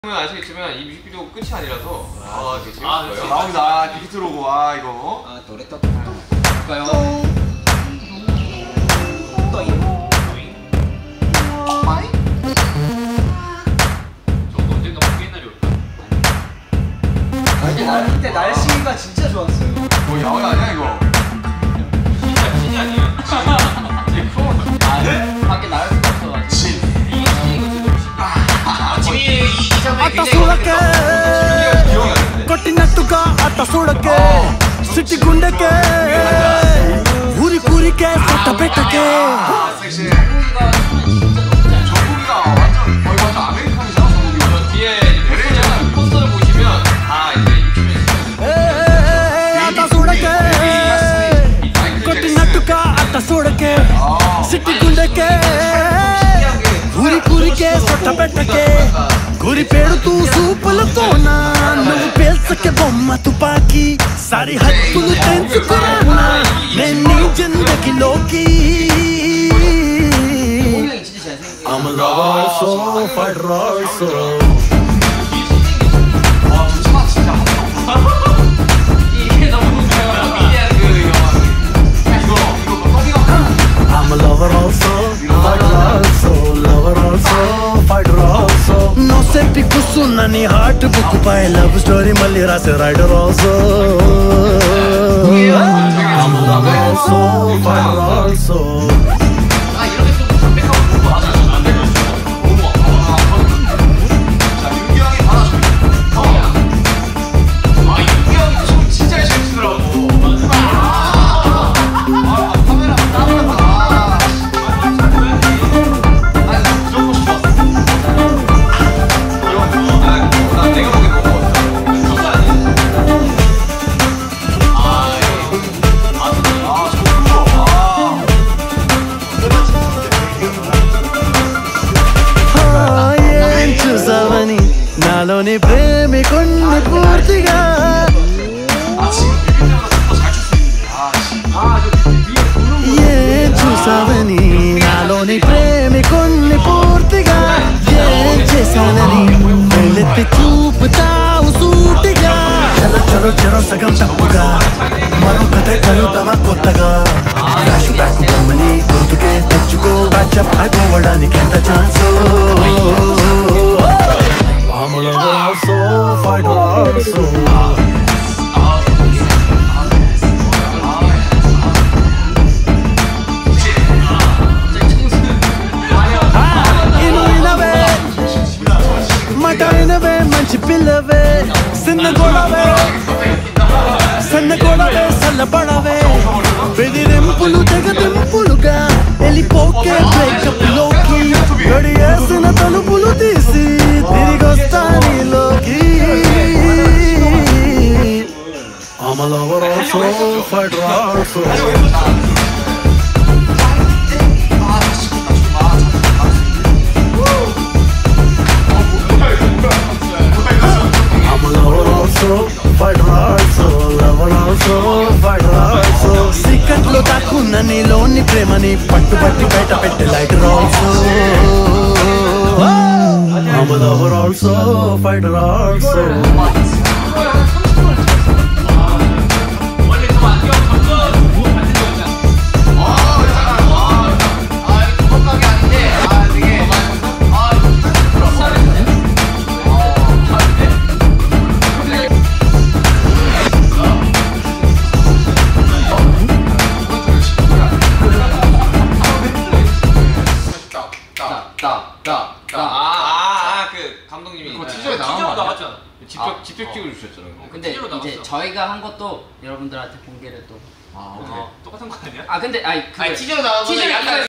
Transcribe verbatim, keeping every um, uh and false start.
보면 아시겠지만 이 뮤직비디오 끝이 아니라서 아 되게 재밌어요. 나옵니다. 디지트로고 와 이거. 아 노래 떴다. 볼까요? 저도 언젠가 바뀌는 날이 올까? 근데 날 그때 날씨가 진짜 좋았어요. 뭐 야외 아니야 이거? 진짜 신이 아니에요? 제 프로 아 네? 밖에 나갈 수가 없어가지고. 진. 이게 신이 이거 지금 지금 이 이상하게 आता 굉장히 सोडके कटिनटुका आता सोडके सिटी गुंडके 우리 꾸리게 쏟다 뱉게 아 섹시. 정국이가 완전 거의 완전 아메리칸이잖아 정국이. 뒤에 포스터, 포스터를 보시면 다 이제 육십 년 आता सोडके कटिनटुका आता सोडके सिटी गुंडके 우리 꾸리게 쏟다 뱉게 గురి పెడుతూ సూపులతోనా నువ్వు పేల్చకే బొమ్మ తుపాకి సారి హద్దులు తెంచుకున్నా నేను నీ జిందగీలోకి I'm a lover also, fighter also 와 좋지만 진짜 한번 이게 너무 좋아요. 미디안 그 이거 이거 커피가 I'm a lover also, fighter also lover also, fighter also No seppi kusuna ni heart book by love story malli rasa rider also I'm a lover also, fighter also 아 이렇게 좀 담백하고 좋은 거 맞아요. 안 되면 너무 자 윤기 형이 받아줍니다. 아 윤기 형이 춤 진짜 열심히 추더라고. 아 카메라 따라간다. 아 무조건 좋았어. 나 내가 보기 너무 멋있어. 진짜 아니야? 아 아 정국. 아. ఏం చూసావని నాలోని ప్రేమికుణ్ణి పూర్తిగా 아 지금 뮤비 때보다 더 잘 출 수 있는데. 아 씨. ఏం చూసావని నాలోని ప్రేమికుణ్ణి పూర్తిగా ఏం చేశానని వెళ్ళెత్తి చూపుతావు సూటిగా చలో చలో చలో సగం తప్పుగా మరో కథ కలుద్దామా కొత్తగా ఫ్లాష్ బ్యాక్ బొమ్మని గుర్తుకే తెచ్చుకో వాట్సాప్ అయిపోవడానికి ఎంత ఛాన్స్ మామూలు ఆల్సో ఫైట్ ఆల్సో ఇనువే మటైనవే మంచి పిల్లవే సిన్న గొడవే సన్న గొడవే సల్లబడవే బెదిరింపులు తెగదింపులుగా వెళ్ళిపోకే బ్రేకప్ లోకి గడియేసిన తలుపులు తీసి తిరిగొస్తా నీలోకి I'm a lover also, fighter also I'm a lover also, fighter also, lover also, fighter also సీక్రెట్లో దాక్కున్న నీలోని ప్రేమని పట్టుబట్టి బయట పెట్టే lighter also I'm a lover also, fighter also 원래 좀 안경 던져 뭐 받는 거잖아. 아 이거 건강이 아닌데 아 되게 아 아아그 감독님이 그거 티저에 나온 티저로 거 아니야? 나왔잖아. 집벽 아, 집벽 어. 찍어주셨잖아요. 근데 티저로 이제 나왔어. 저희가 한 것도 여러분들한테 공개를 또. 아 어, 똑같은 거 아니야? 아 근데 아니 그 아니 티저로 나온 거는 티저를 약간